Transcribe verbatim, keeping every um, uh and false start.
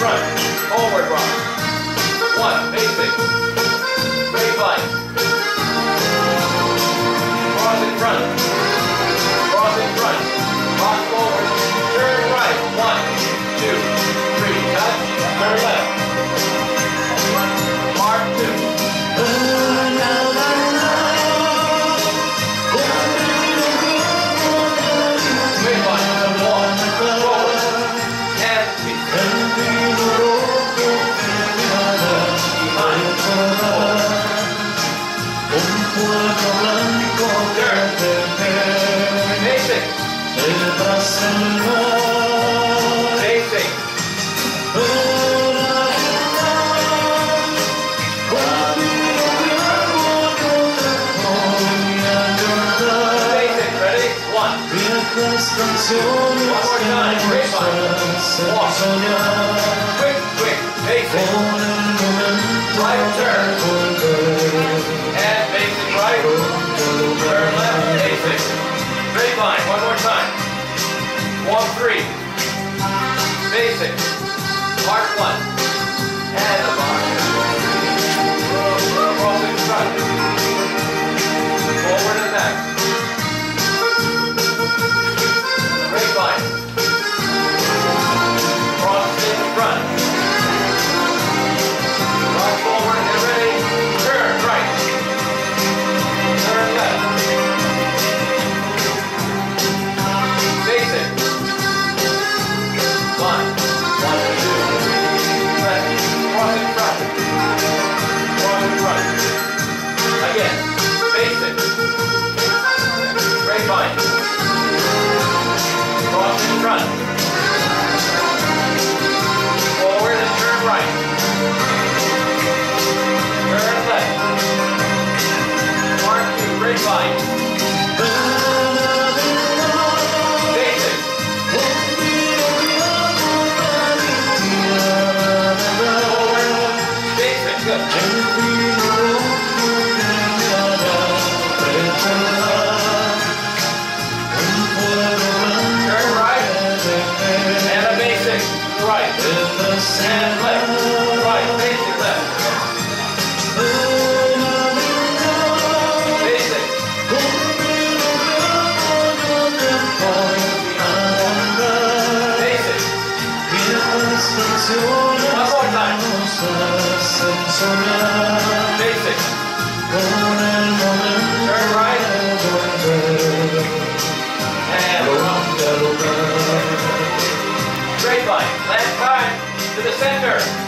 front. Forward rock. One. Basic. Grapevine. Cross in front. Cross in front. Rock forward. Turn right. One, two, three. Touch. Turn left. Mark two. Basic. Basic. Basic. Ready? One. One more time. Grapevine. Walk. Quick, quick. Basic. Right turn. And basic right. Turn left. Basic. Grapevine. One more time. Walk three. Basic. Mark one. And a box. Cross in front. Forward and back. Grapevine. Cross in front. Rock forward and ready. Turn right. Turn left. Basic. One. One, two. Left. Cross in front. Cross in front. Again. Basic. Grapevine. Cross in front. Forward and turn right. Turn left. Mark two. Grapevine. Basic. Forward. Basic. Good. Turn right. And a basic. Right. And left. Right. Basic left. Basic. Basic. One more time. Basic. Turn right. And grapevine. Last time to the center.